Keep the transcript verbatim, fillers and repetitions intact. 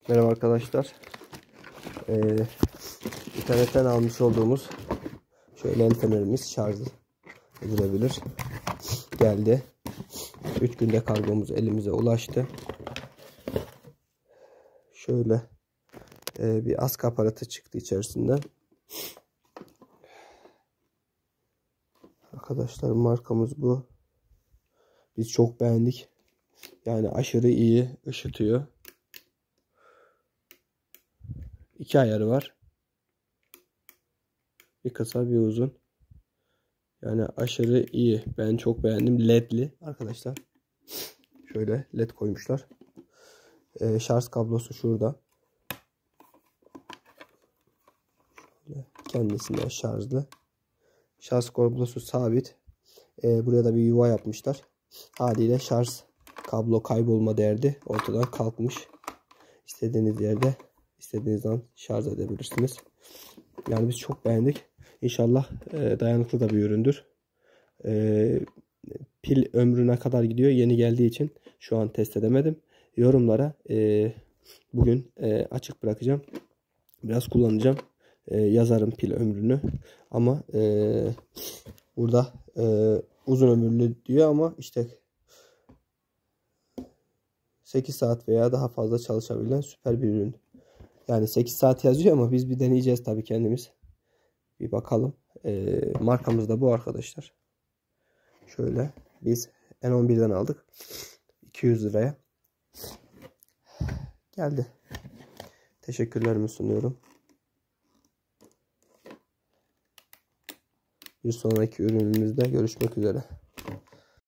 Merhaba arkadaşlar. Ee, internetten almış olduğumuz şöyle el fenerimiz şarj edilebilir. Geldi. üç günde kargomuz elimize ulaştı. Şöyle e, bir askı aparatı çıktı içerisinden. Arkadaşlar markamız bu. Biz çok beğendik. Yani aşırı iyi ışıtıyor. İki ayarı var. Bir kısa bir uzun. Yani aşırı iyi. Ben çok beğendim. ledli arkadaşlar. Şöyle led koymuşlar. Ee, şarj kablosu şurada. Şöyle kendisinde şarjlı. Şarj kablosu sabit. Ee, buraya da bir yuva yapmışlar. Haliyle şarj kablo kaybolma derdi ortadan kalkmış. İstediğiniz yerde, istediğiniz an şarj edebilirsiniz. Yani biz çok beğendik. İnşallah e, dayanıklı da bir üründür. E, pil ömrüne kadar gidiyor. Yeni geldiği için şu an test edemedim. Yorumlara e, bugün e, açık bırakacağım. Biraz kullanacağım. E, yazarım pil ömrünü. Ama e, burada e, uzun ömürlü diyor ama işte sekiz saat veya daha fazla çalışabilen süper bir ürün. Yani sekiz saat yazıyor ama biz bir deneyeceğiz tabii kendimiz. Bir bakalım. E, markamız da bu arkadaşlar. Şöyle biz N on bir'den aldık. iki yüz liraya. Geldi. Teşekkürlerimi sunuyorum. Bir sonraki ürünümüzde görüşmek üzere.